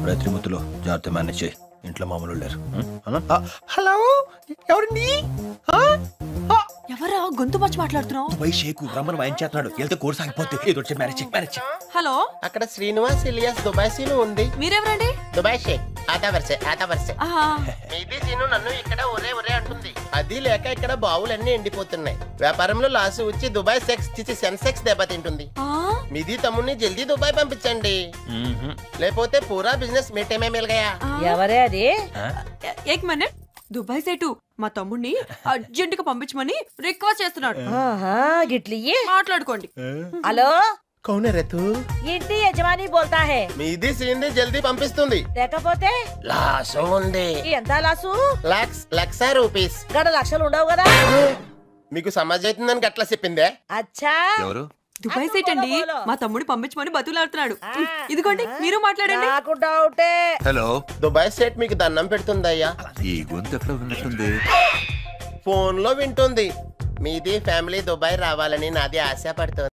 త్రిమూర్తులు జాగ్రత్త మేనేజ్ చేయి. ఇంట్లో మామూలు లేరు. హలో ఎవరండి? ఎవరా గొంతు మార్చి మాట్లాడుతున్నావు? దుబాయ్ షేకు రమ్మని వాయిన్ చేస్తున్నాడు. వెళ్తే కోర్స్ ఆగిపోతే ఏదో వచ్చి మ్యారేజ్. హలో, అక్కడ శ్రీనివాస్ ఇలియాస్ దుబాయ్ సీను ఉంది. మీరెవరండి? దుబాయ్ షేక్ ఆతా వరసే ఆహా, మీది సీను నన్ను ఇక్కడ ఒరే అంటుంది. అది లేక ఇక్కడ బావులన్నీ ఎండిపోతున్నాయి. వ్యాపారంలో లాస్ వచ్చి దుబాయ్ సెన్సెక్స్ దెబ్బతింటుంది. ఆ, మీది తమ్ముడిని జల్దీ దుబాయ్ పంపించండి, లేకపోతే పూరా బిజినెస్ మీటేమే మిల్ గయా. ఎవరే అది? ఏక్ మినిట్. దుబాయ్ సేటు మా తమ్ముడిని అర్జెంట్ గా పంపించమని రిక్వెస్ట్ చేస్తున్నాడు. గిట్లియ్యి మాట్లాడుకోండి. హలో, కౌనే రేతు ఇంటి యజమాని బోల్తా హే. మీది సీన్ది జల్దీ పంపిస్తుంది. లేకపోతే లాస్ ఉంది. ఎంత లాసు? లక్ష రూపీస్. గడ లక్షలు ఉండవు కదా. మీకు సమాజ్ అవుతుందని గట్లా చెప్పిందే. అచ్చా, ఎవరు? దుబాయ్ సేట్ అండి మా తమ్ముడిని పంపించమని బతులాడుతున్నాడు. ఇదిగోండి మీరు మాట్లాడండి. నాకు డౌటే. హలో, దుబాయ్ సెట్ మీకు దండం పెడుతుందయ్యా. ఈ గొంతు ఎక్కడ ఉన్నట్టుంది? ఫోన్ లో వింటుంది. మీది ఫ్యామిలీ దుబాయ్ రావాలని నాది ఆశ పడుతుంది.